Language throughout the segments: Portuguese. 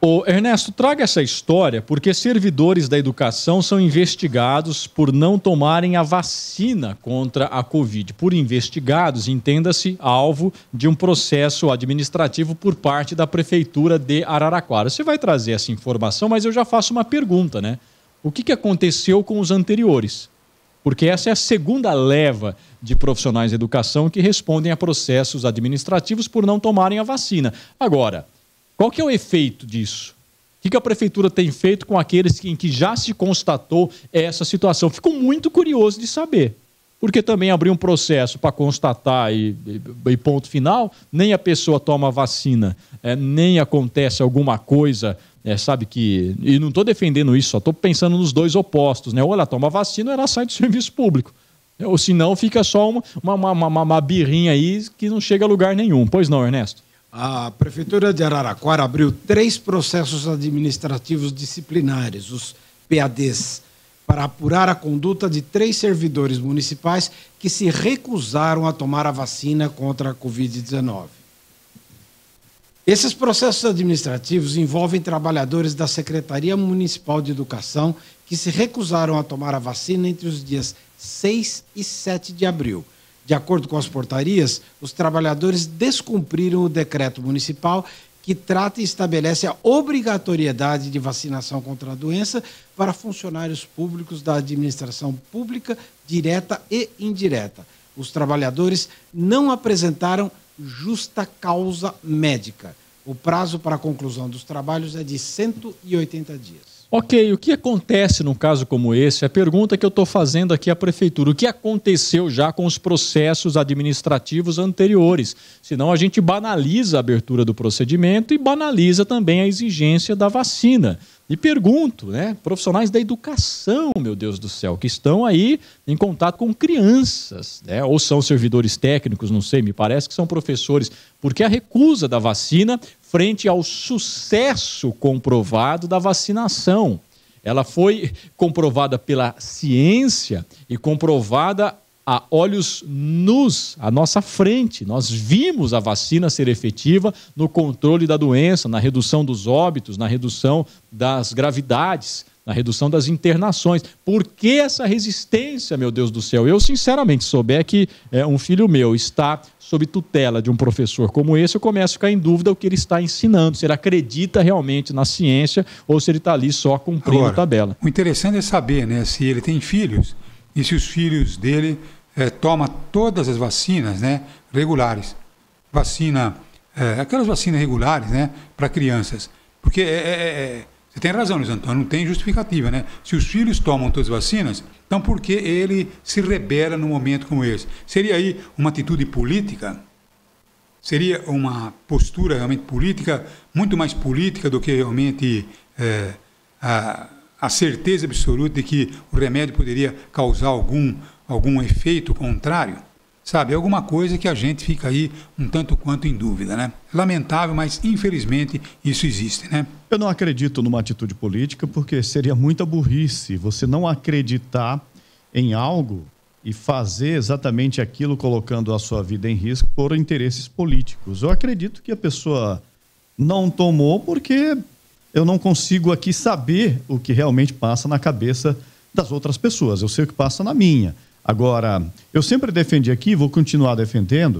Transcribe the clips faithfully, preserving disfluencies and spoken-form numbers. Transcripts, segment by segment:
Ô, Ernesto, traga essa história porque servidores da educação são investigados por não tomarem a vacina contra a Covid. Por investigados, entenda-se alvo de um processo administrativo por parte da Prefeitura de Araraquara. Você vai trazer essa informação, mas eu já faço uma pergunta, né? O que, que aconteceu com os anteriores? Porque essa é a segunda leva de profissionais de educação que respondem a processos administrativos por não tomarem a vacina. Agora, qual que é o efeito disso? O que, que a Prefeitura tem feito com aqueles em que já se constatou essa situação? Fico muito curioso de saber. Porque também abrir um processo para constatar e, e, e ponto final, nem a pessoa toma a vacina, é, nem acontece alguma coisa, é, sabe que... E não estou defendendo isso, só estou pensando nos dois opostos, né? Ou ela toma a vacina ou ela sai do serviço público. Ou senão fica só uma, uma, uma, uma birrinha aí que não chega a lugar nenhum. Pois não, Ernesto? A Prefeitura de Araraquara abriu três processos administrativos disciplinares, os P A Ds, para apurar a conduta de três servidores municipais que se recusaram a tomar a vacina contra a covid dezenove. Esses processos administrativos envolvem trabalhadores da Secretaria Municipal de Educação que se recusaram a tomar a vacina entre os dias seis e sete de abril. De acordo com as portarias, os trabalhadores descumpriram o decreto municipal que trata e estabelece a obrigatoriedade de vacinação contra a doença para funcionários públicos da administração pública, direta e indireta. Os trabalhadores não apresentaram justa causa médica. O prazo para a conclusão dos trabalhos é de cento e oitenta dias. Ok, o que acontece num caso como esse? A pergunta que eu estou fazendo aqui à Prefeitura. O que aconteceu já com os processos administrativos anteriores? Senão a gente banaliza a abertura do procedimento e banaliza também a exigência da vacina. E pergunto, né, profissionais da educação, meu Deus do céu, que estão aí em contato com crianças, né, ou são servidores técnicos, não sei, me parece que são professores, porque a recusa da vacina frente ao sucesso comprovado da vacinação. Ela foi comprovada pela ciência e comprovada a olhos nus, à nossa frente. Nós vimos a vacina ser efetiva no controle da doença, na redução dos óbitos, na redução das gravidades, na redução das internações. Por que essa resistência, meu Deus do céu? Eu, sinceramente, souber que é, um filho meu está sob tutela de um professor como esse, eu começo a ficar em dúvida o que ele está ensinando, se ele acredita realmente na ciência ou se ele está ali só cumprindo Agora, tabela. O interessante é saber, né, se ele tem filhos e se os filhos dele é, tomam todas as vacinas, né, regulares. Vacina, é, aquelas vacinas regulares, né, para crianças. Porque é, é, é, você tem razão, Luiz Antônio, não tem justificativa, né? Se os filhos tomam todas as vacinas, então por que ele se rebela num momento como esse? Seria aí uma atitude política? Seria uma postura realmente política, muito mais política do que realmente é, a, a certeza absoluta de que o remédio poderia causar algum, algum efeito contrário? Sabe, é alguma coisa que a gente fica aí um tanto quanto em dúvida, né? Lamentável, mas infelizmente isso existe, né? Eu não acredito numa atitude política porque seria muita burrice você não acreditar em algo e fazer exatamente aquilo colocando a sua vida em risco por interesses políticos. Eu acredito que a pessoa não tomou porque eu não consigo aqui saber o que realmente passa na cabeça das outras pessoas. Eu sei o que passa na minha. Agora, eu sempre defendi aqui, vou continuar defendendo,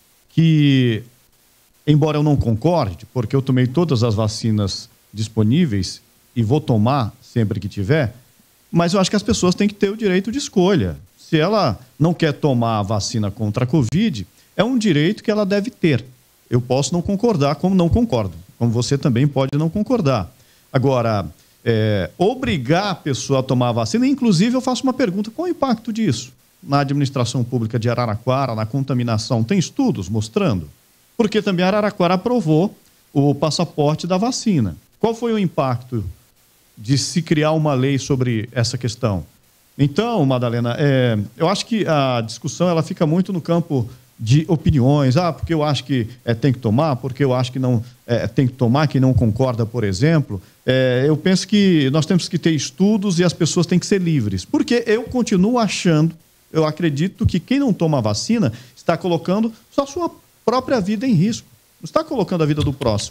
que, embora eu não concorde, porque eu tomei todas as vacinas disponíveis e vou tomar sempre que tiver, mas eu acho que as pessoas têm que ter o direito de escolha. Se ela não quer tomar a vacina contra a Covid, é um direito que ela deve ter. Eu posso não concordar, como não concordo, como você também pode não concordar. Agora... É, obrigar a pessoa a tomar a vacina, inclusive eu faço uma pergunta, qual o impacto disso na administração pública de Araraquara, na contaminação? Tem estudos mostrando? Porque também Araraquara aprovou o passaporte da vacina. Qual foi o impacto de se criar uma lei sobre essa questão? Então, Madalena, é, eu acho que a discussão ela fica muito no campo de opiniões, ah, porque eu acho que é, tem que tomar, porque eu acho que não é, tem que tomar, quem não concorda, por exemplo. É, eu penso que nós temos que ter estudos e as pessoas têm que ser livres, porque eu continuo achando, eu acredito que quem não toma vacina está colocando só a sua própria vida em risco, não está colocando a vida do próximo.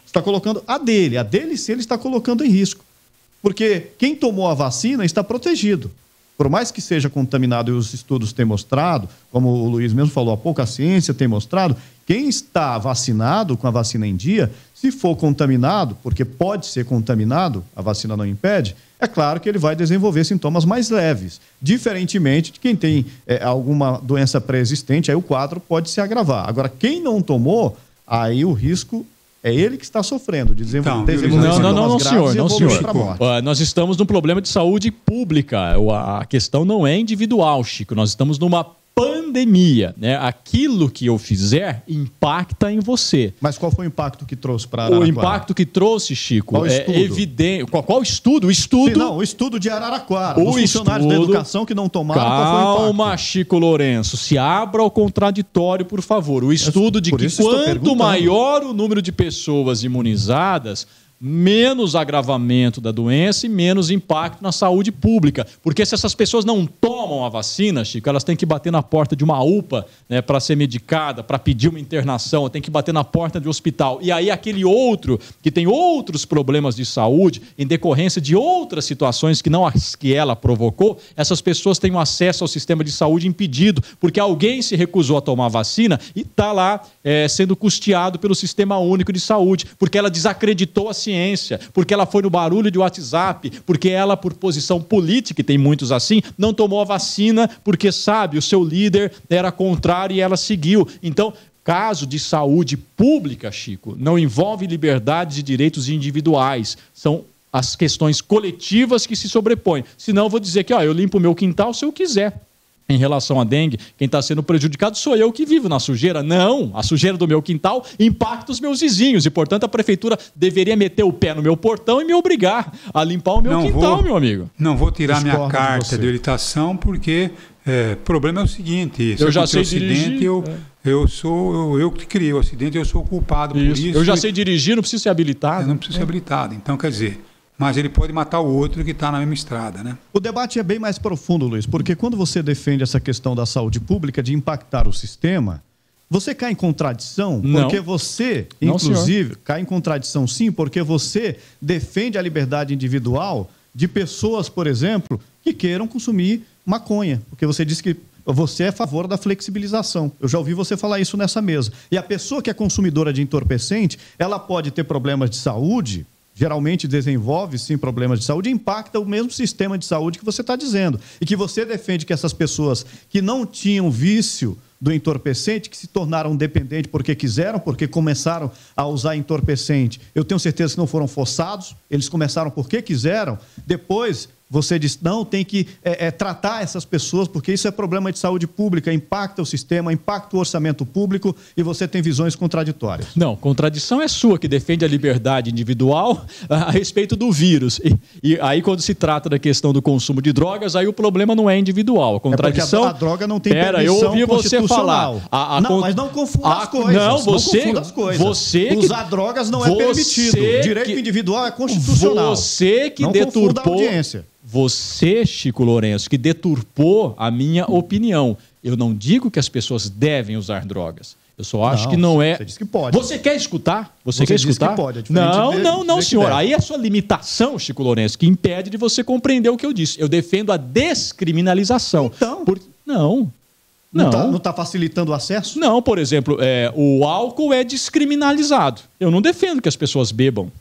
Está colocando a dele. A dele, se ele está colocando em risco. Porque quem tomou a vacina está protegido. Por mais que seja contaminado, e os estudos têm mostrado, como o Luiz mesmo falou há pouco, a ciência tem mostrado, quem está vacinado com a vacina em dia, se for contaminado, porque pode ser contaminado, a vacina não impede, é claro que ele vai desenvolver sintomas mais leves, diferentemente de quem tem é, alguma doença pré-existente, aí o quadro pode se agravar. Agora, quem não tomou, aí o risco é ele que está sofrendo de desenvolver. Então, não, não, não, não, senhor, não, senhor. Uh, nós estamos num problema de saúde pública. A questão não é individual, Chico. Nós estamos numa pandemia, né? Aquilo que eu fizer impacta em você. Mas qual foi o impacto que trouxe para Araraquara? O impacto que trouxe, Chico, qual é evidente. Qual, qual estudo? O estudo. Sim, não, o estudo de Araraquara. O Os funcionários estudo... da educação que não tomaram. Calma, Chico Lourenço. Se abra ao contraditório, por favor. O estudo de que quanto maior o número de pessoas imunizadas, menos agravamento da doença e menos impacto na saúde pública. Porque se essas pessoas não tomam a vacina, Chico, elas têm que bater na porta de uma U P A, né, para ser medicada, para pedir uma internação, tem que bater na porta de um hospital. E aí aquele outro, que tem outros problemas de saúde, em decorrência de outras situações que não as que ela provocou, essas pessoas têm um acesso ao sistema de saúde impedido, porque alguém se recusou a tomar a vacina e está lá é, sendo custeado pelo Sistema Único de Saúde, porque ela desacreditou a ciência. Ciência, porque ela foi no barulho de WhatsApp, porque ela, por posição política, e tem muitos assim, não tomou a vacina porque, sabe, o seu líder era contrário e ela seguiu. Então, caso de saúde pública, Chico, não envolve liberdades e direitos individuais, são as questões coletivas que se sobrepõem. Senão eu vou dizer que ó, eu limpo o meu quintal se eu quiser. Em relação à dengue, quem está sendo prejudicado sou eu que vivo na sujeira. Não, a sujeira do meu quintal impacta os meus vizinhos e, portanto, a prefeitura deveria meter o pé no meu portão e me obrigar a limpar o meu não quintal, vou, meu amigo. Não vou tirar Discordo minha carta de, de habilitação porque é, o problema é o seguinte, se eu já sei acidente, dirigir, eu, é. eu sou eu, eu que criei o acidente, eu sou o culpado isso. por isso. Eu já sei dirigir, não preciso ser habilitado. Eu não preciso é. ser habilitado, então quer dizer... Mas ele pode matar o outro que está na mesma estrada, né? O debate é bem mais profundo, Luiz, porque quando você defende essa questão da saúde pública, de impactar o sistema, você cai em contradição, não. porque você, não, inclusive, senhor. cai em contradição sim, porque você defende a liberdade individual de pessoas, por exemplo, que queiram consumir maconha, porque você disse que você é a favor da flexibilização. Eu já ouvi você falar isso nessa mesa. E a pessoa que é consumidora de entorpecente, ela pode ter problemas de saúde, geralmente desenvolve, sim, problemas de saúde, impacta o mesmo sistema de saúde que você está dizendo. E que você defende que essas pessoas que não tinham vício do entorpecente, que se tornaram dependentes porque quiseram, porque começaram a usar entorpecente, eu tenho certeza que não foram forçados, eles começaram porque quiseram, depois... Você diz, não, tem que é, é, tratar essas pessoas, porque isso é problema de saúde pública, impacta o sistema, impacta o orçamento público e você tem visões contraditórias. Não, contradição é sua, que defende a liberdade individual a respeito do vírus. E, e aí, quando se trata da questão do consumo de drogas, aí o problema não é individual. A contradição... É porque a, a droga não tem Pera, eu ouvi você falar. A, a, não, con... mas não confunda a, as coisas. Não, você... Não confunda as coisas. Você Usar que, drogas não é permitido. O direito que, individual é constitucional. Você que não deturpou... A audiência. Você, Chico Lourenço, que deturpou a minha opinião. Eu não digo que as pessoas devem usar drogas. Eu só acho não, que não é... Você disse que pode. Você quer escutar? Você, você quer escutar? Que pode. É não, de, não, não, de senhor. Aí é a sua limitação, Chico Lourenço, que impede de você compreender o que eu disse. Eu defendo a descriminalização. Então... Por... Não. Não está não tá facilitando o acesso? Não, por exemplo, é, o álcool é descriminalizado. Eu não defendo que as pessoas bebam.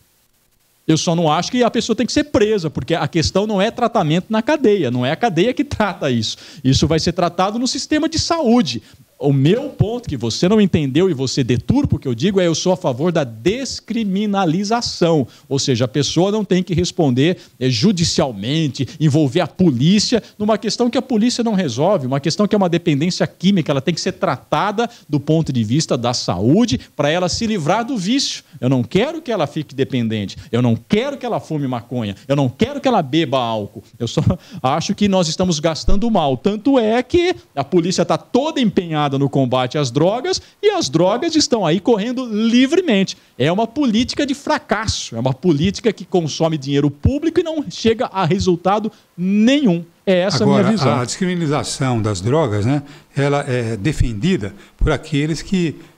Eu só não acho que a pessoa tem que ser presa, porque a questão não é tratamento na cadeia, não é a cadeia que trata isso. Isso vai ser tratado no sistema de saúde. O meu ponto, que você não entendeu e você deturpa o que eu digo, é eu sou a favor da descriminalização. Ou seja, a pessoa não tem que responder é, judicialmente, envolver a polícia numa questão que a polícia não resolve, uma questão que é uma dependência química, ela tem que ser tratada do ponto de vista da saúde para ela se livrar do vício. Eu não quero que ela fique dependente, eu não quero que ela fume maconha, eu não quero que ela beba álcool. Eu só acho que nós estamos gastando mal. Tanto é que a polícia está toda empenhada no combate às drogas e as drogas estão aí correndo livremente. É uma política de fracasso, é uma política que consome dinheiro público e não chega a resultado nenhum. É essa Agora, a minha visão. A descriminalização das drogas, né, ela é defendida por aqueles que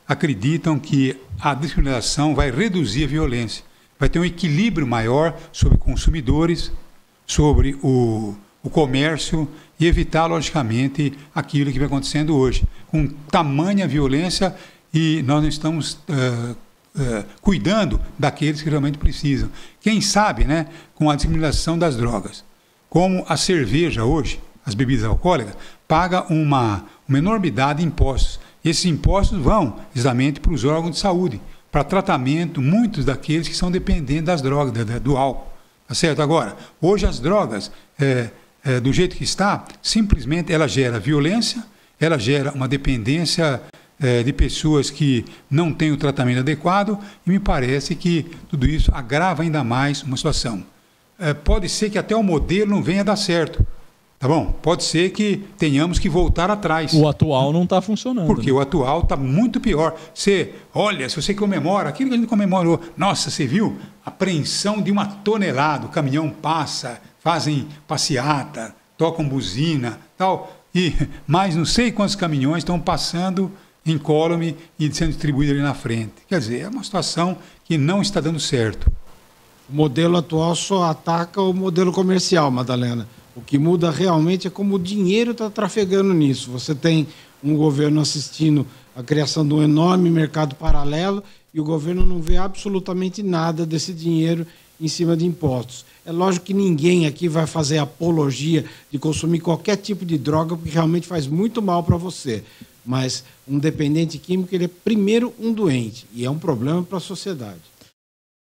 acreditam que a descriminalização vai reduzir a violência, vai ter um equilíbrio maior sobre consumidores, sobre o, o comércio e evitar, logicamente, aquilo que vem acontecendo hoje, com tamanha violência, e nós não estamos uh, uh, cuidando daqueles que realmente precisam. Quem sabe, né, com a descriminalização das drogas, como a cerveja hoje, as bebidas alcoólicas, paga uma, uma enormidade de impostos. E esses impostos vão exatamente para os órgãos de saúde, para tratamento, muitos daqueles que são dependentes das drogas, da, da, do álcool. Tá certo? Agora, hoje as drogas, é, é, do jeito que está, simplesmente ela gera violência, ela gera uma dependência é, de pessoas que não têm o tratamento adequado, e me parece que tudo isso agrava ainda mais uma situação. É, pode ser que até o modelo não venha a dar certo. Tá bom? Pode ser que tenhamos que voltar atrás. O atual não está funcionando. Porque né? o atual está muito pior. Você, olha, se você comemora, aquilo que a gente comemorou, nossa, você viu? Apreensão de uma tonelada, o caminhão passa, fazem passeata, tocam buzina, tal, e mais não sei quantos caminhões estão passando incólume e sendo distribuídos ali na frente. Quer dizer, é uma situação que não está dando certo. O modelo atual só ataca o modelo comercial, Madalena. O que muda realmente é como o dinheiro está trafegando nisso. Você tem um governo assistindo a criação de um enorme mercado paralelo e o governo não vê absolutamente nada desse dinheiro em cima de impostos. É lógico que ninguém aqui vai fazer apologia de consumir qualquer tipo de droga, porque realmente faz muito mal para você. Mas um dependente químico, ele é primeiro um doente e é um problema para a sociedade.